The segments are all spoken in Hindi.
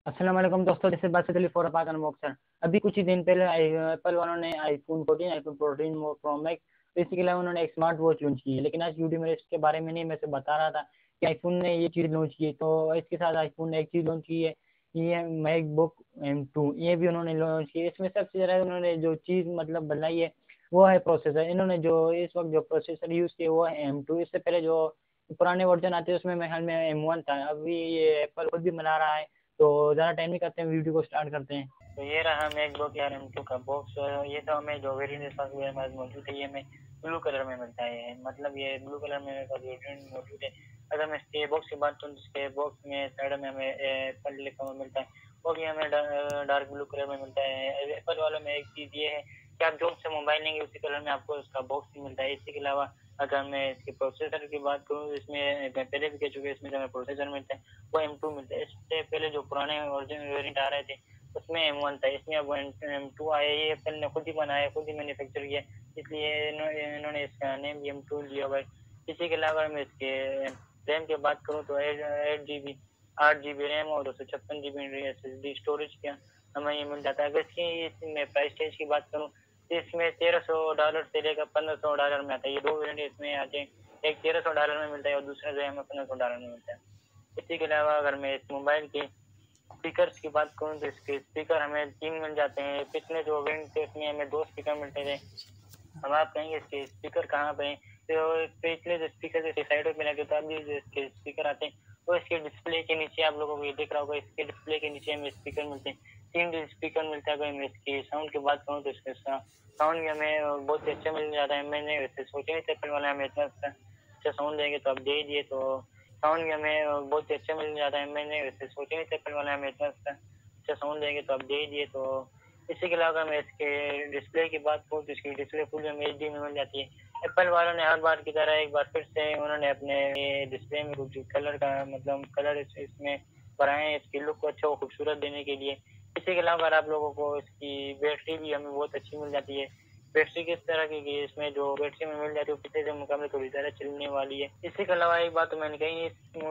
अस्सलाम वालेकुम दोस्तों, जैसे बात चली फॉर पाक अनबॉक्सर। अभी कुछ ही दिन पहले एप्पल वालों ने आईफोन 14 प्रो मैक्स, तो इसके अलावा उन्होंने एक स्मार्ट वॉच लॉन्च की है। लेकिन आज वीडियो में इसके बारे में नहीं, मैं से बता रहा था कि आईफोन ने ये चीज़ लॉन्च की है। तो इसके साथ आईफोन ने एक चीज़ लॉन्च की है, ये मैकबुक M2, ये भी उन्होंने लॉन्च की है। इसमें सबसे ज़्यादा उन्होंने जो चीज़ मतलब बनाई है वो है प्रोसेसर। इन्होंने जो इस वक्त जो प्रोसेसर यूज़ किया वो है M2। इससे पहले जो पुराने वर्जन आते हैं उसमें मेरे ख्याल में M1 था। अभी ये एप्पल खुद भी बना रहा है, तो ज़्यादा टाइम नहीं करते हैं, वीडियो को स्टार्ट करते हैं। तो ये रहा मैकबुक एयर M2 का बॉक्स। ये तो हमें जो वेरिएंट इस वक्त मेरे पास मौजूद है, ये हमें ब्लू कलर में मिलता है। मतलब ये ब्लू कलर में मेरे पास वेरिएंट मौजूद है। अगर मैं इसके बॉक्स की बात करूँ तो इसके बॉक्स में साइड में हमें एप्पल लिखा हुआ मिलता है, वो भी हमें डार्क ब्लू कलर में मिलता है। एप्पल वालों में एक चीज़ ये है कि आप जो से मोबाइल लेंगे उसी कलर में आपको उसका बॉक्स भी मिलता है। इसके अलावा अगर मैं इसके प्रोसेसर की बात करूँ, इसमें मैं पहले भी कह चुके हैं, इसमें जो हमें प्रोसेसर मिलता है वो M2 मिलता है। इससे पहले जो पुराने वर्जन वेरिएंट आ रहे थे उसमें M1 था, इसमें अब M2 आया। ये एप्पल ने खुद ही बनाया, खुद ही मैन्युफैक्चर किया, इसलिए इन्होंने इसका नेम भी M2 लिया हुआ है। इसी के अलावा मैं इसके रैम की बात करूँ तो 8 GB रैम और 256 GB SSD स्टोरेज का हमें ये मिल जाता है। अगर इसमें प्राइस रेंज की बात करूँ तो इसमें $1300 से लेकर $1500 में आता है। ये दो वेरिएंट इसमें आते हैं, एक $1300 में मिलता है और दूसरा जो है हमें $1500 में मिलता है। इसी के अलावा अगर मैं इस मोबाइल के स्पीकर्स की बात करूँ तो इसके स्पीकर हमें 3 मिल जाते हैं। पिछले जो वेरिएंट थे उसमें हमें 2 स्पीकर मिलते थे। अब आप कहेंगे इसके स्पीकर कहाँ पे हैं, तो पिछले जो स्पीकर जैसे साइडों पे लगे, तो अभी जो इसके स्पीकर आते हैं वो इसके डिस्प्ले के नीचे आप लोगों को ये दिख रहा होगा, इसके डिस्प्ले के नीचे हमें स्पीकर मिलते हैं। 3 स्पीकर मिलता है। अगर मैं इसकी साउंड की बात करूँ तो इसके साउंड भी हमें बहुत ही अच्छा मिल जाता है। मैंने वैसे सोचा नहीं था एप्पल वाले हमें इतना अच्छा साउंड देंगे, तो अब दे ही दिए। तो साउंड भी हमें बहुत ही अच्छा मिल जाता है। मैंने वैसे सोचा नहीं था एप्पल वाले हमें इतना अच्छा साउंड देंगे, तो अब दे ही दिए। तो इसी के अलावा मैं इसके डिस्प्ले की बात करूँ तो इसकी डिस्प्ले फुल में HD में मिल जाती है। एप्पल वालों ने हर बार की तरह एक बार फिर से उन्होंने अपने डिस्प्ले में कुछ कलर का मतलब कलर इसमें बढ़ाए हैं, इसकी लुक को अच्छा और खूबसूरत देने के लिए। इसी के अलावा अगर आप लोगों को इसकी बैटरी भी हमें बहुत अच्छी मिल जाती है। बैटरी किस तरह की कि इसमें जो बैटरी में मिल जाती है वो पिछले के मुकाबले थोड़ी ज़्यादा चलने वाली है। इसी के अलावा एक बात तो मैंने कही,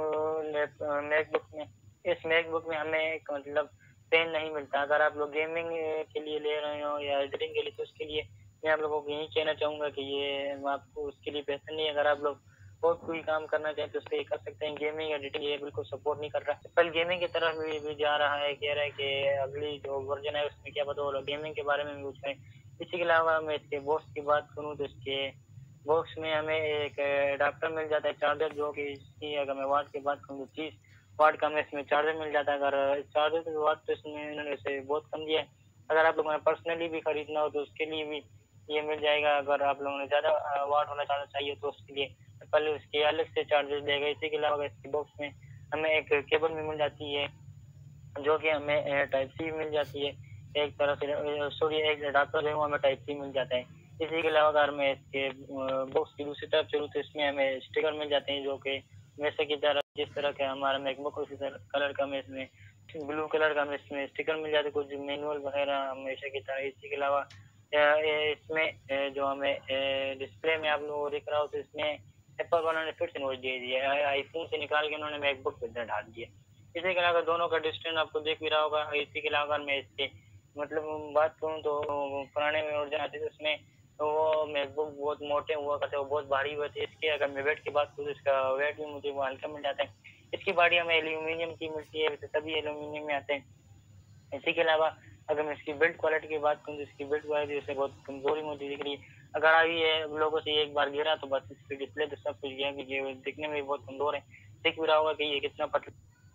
इस मैकबुक में हमें एक मतलब पेन नहीं मिलता। अगर आप लोग गेमिंग के लिए ले रहे हो या एडिटिंग के लिए, तो उसके लिए मैं आप लोगों को यही कहना चाहूँगा कि ये आपको उसके लिए बेहतर नहीं है। अगर आप लोग और कोई काम करना चाहें तो उससे ये कर सकते हैं। गेमिंग एडिटिंग ये बिल्कुल सपोर्ट नहीं कर रहा। एप्पल गेमिंग की तरफ भी जा रहा है, कह रहा है कि अगली जो वर्जन है उसमें क्या पता वो लोग गेमिंग के बारे में भी कुछ करें। इसी के अलावा मैं इसके बॉक्स की बात करूँ तो इसके बॉक्स में हमें एक अडाप्टर मिल जाता है चार्जर, जो कि इसकी अगर मैं वाट की बात करूँ तो 30 वाट का हमें इसमें चार्जर मिल जाता है। अगर चार्जर की वाट तो इसमें इन्होंने इसे बहुत कम दिया है। अगर आप लोगों ने पर्सनली भी खरीदना हो तो उसके लिए भी ये मिल जाएगा। अगर आप लोगों ने ज़्यादा वाट वाला चार्जर चाहिए तो उसके लिए पहले उसके अलग से चार्जर देगा। इसी के अलावा इसके बॉक्स में हमें एक केबल भी मिल जाती है, जो कि हमें टाइप सी मिल जाती है। एक तरह से सॉरी एक अडाप्टर है वो हमें टाइप सी मिल जाता है। इसी के अलावा अगर मैं इसके बॉक्स की दूसरी तरफ चलूँ तो इसमें हमें स्टिकर मिल जाते हैं, जो कि वैसे की तरह जिस तरह का हमारा मैकबुक उसी तरह कलर का हमें इसमें ब्लू कलर का हमें इसमें स्टिकर मिल जाते हैं, कुछ मैनुअल वगैरह हमेशा की तरह। इसी के अलावा इसमें जो हमें डिस्प्ले में आप लोगों को दिख रहा हो तो इसमें एप्पल वालों ने फिर से नोच दे दिया है, आईफोन से निकाल के उन्होंने मैकबुक पे इधर डाल दिया। इसी के अलावा दोनों का डिस्टेंस आपको दिख भी रहा होगा। इसी के अलावा मैं इसके मतलब बात करूँ तो पुराने में वर्जन आते थे उसमें तो वो मैकबुक बहुत मोटे हुआ करते, वो बहुत भारी हुए थे। इसके अगर मैं वेट की बात करूँ तो इसका वेट भी मुझे वो हल्का मिल जाता है। इसकी बॉडी हमें एल्यूमिनियम की मिलती है, वैसे सभी एल्यूमिनियम में आते हैं। इसी के अलावा अगर मैं इसकी बिल्ड क्वालिटी की बात करूँ तो इसकी बिल्ड क्वालिटी जैसे बहुत कमजोरी मुझे दिख रही है। अगर अभी ये लोगों से एक बार गिरा तो बस इसकी डिस्प्ले तो सब कुछ गया, कि ये दिखने में भी बहुत कमजोर है। दिख भी रहा होगा कि ये कितना पतला।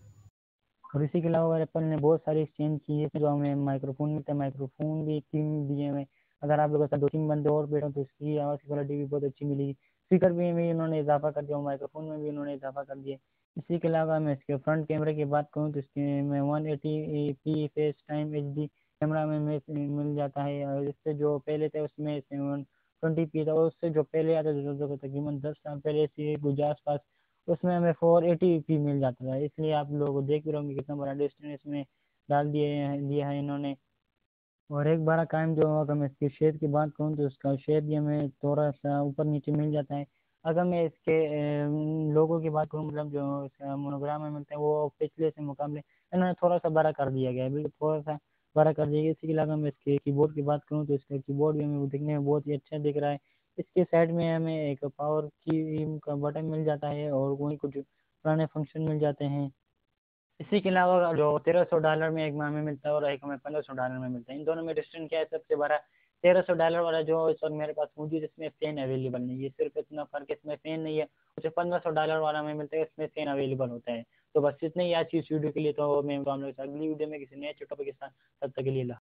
और इसी के अलावा एप्पल ने बहुत सारी एक्सचेंज की है, जो हमें माइक्रोफोन मिलता है, माइक्रोफोन भी 3 दिए हमें। अगर आप लोगों के साथ 2-3 बंदे और बैठो तो इसकी आवाज़ की क्वालिटी भी बहुत अच्छी मिलेगी। स्पीकर भी इन्होंने इजाफा कर दिया, माइक्रोफोन में भी इन्होंने इजाफा कर दिया। इसी के अलावा मैं इसके फ्रंट कैमरे की बात करूँ तो इसके में 180p face time HD camera में मिल जाता है। और इससे जो पहले थे उसमें 720p था, और उससे जो पहले आता था जो तकरीबन 10 साल पहले से कुछ आसपास, उसमें हमें 480p मिल जाता था। इसलिए आप लोग देख भी रहे होंगे कितना बड़ा डिस्टेंस इसमें डाल दिया है इन्होंने। और एक बड़ा काम जो अगर मैं इसके शेप की बात करूँ तो इसका शेप भी हमें थोड़ा सा ऊपर नीचे मिल जाता है। अगर मैं इसके लोगों की बात करूँ, मतलब जो इसका मोनोग्राम में मिलता है वो पिछले से मुकाबले इन्होंने थोड़ा सा बड़ा कर दिया गया है, बिल्कुल थोड़ा सा बड़ा कर दिया गया। इसी के अलावा मैं इसके कीबोर्ड की बात करूँ तो इसका कीबोर्ड भी हमें दिखने में बहुत ही अच्छा दिख रहा है। इसके साइड में हमें एक पावर की का बटन मिल जाता है और वहीं कुछ पुराने फंक्शन मिल जाते हैं। इसी के अलावा जो $1300 में एक में हमें मिलता है और एक हमें $1500 में मिलता है, इन दोनों में डिस्टेंस क्या है सबसे बड़ा? $1300 वाला जो इस वक्त मेरे पास मौजूद है इसमें फैन अवेलेबल नहीं है, सिर्फ इतना फर्क है इसमें फैन नहीं है। मुझे $1500 वाला में मिलता है इसमें फैन अवेलेबल होता है। तो बस इतना ही आज की इस वीडियो के लिए, तो मैं हम लोग अगली वीडियो में किसी नए टॉपिक के साथ, तब तक के लिए